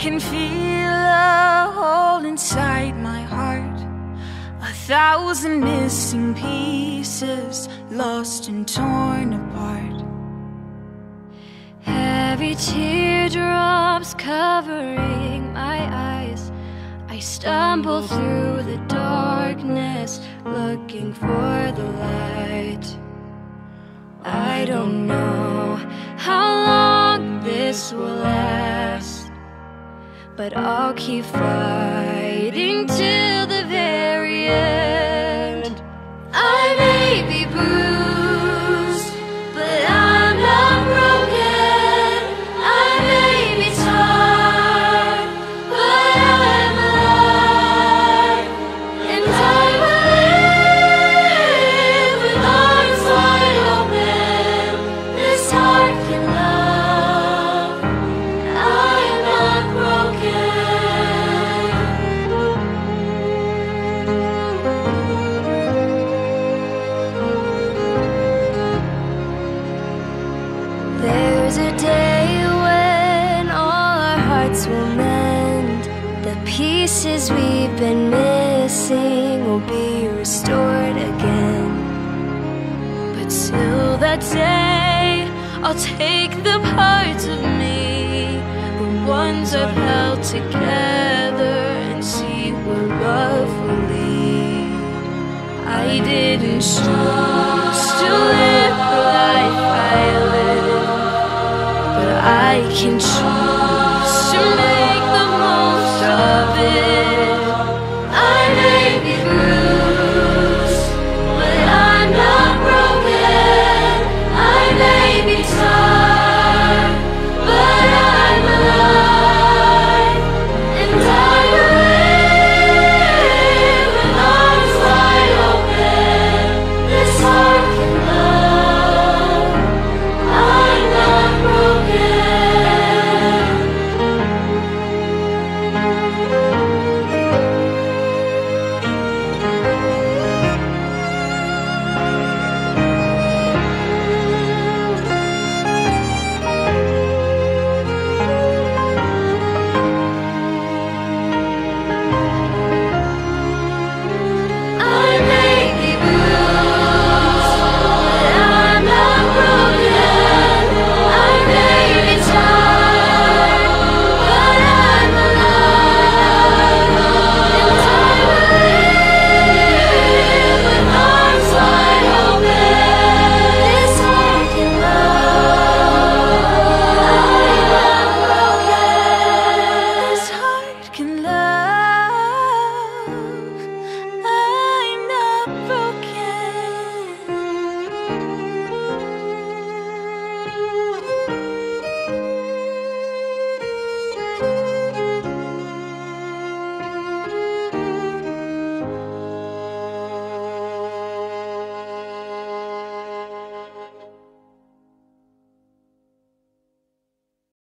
can feel a hole inside my heart, 1,000 missing pieces, lost and torn apart. Heavy teardrops covering my eyes, I stumble through the darkness, looking for the light. I don't know how long this will last, but I'll keep fighting till the very end. I may be bruised, but I'm not broken. I may be tired, but I'm alive. And I will live with arms wide open. This heart can love. I am not broken. There's a day when all our hearts will mend. The pieces we've been missing will be restored again. But till that day, I'll take the parts of me, the ones I've held together, and see where love will lead. I didn't choose to live